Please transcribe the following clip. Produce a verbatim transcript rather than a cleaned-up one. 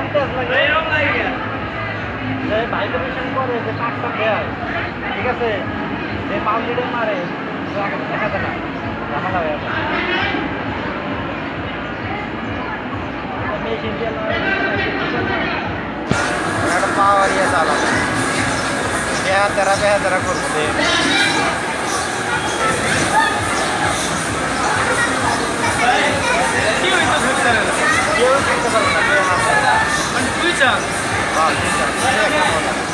vibration করে যে টাকটা দেয় ঠিক আছে যে পাউন্ডে মারে দেখা যায় না ঝামেলা হয়ে যায় মেশিন দিয়ে একটা পাওয়ার ইয়ে চালাবো বেহাতেরা বেহাতেরা করবো কেউ থাকতে পারবে না মানে তুই চান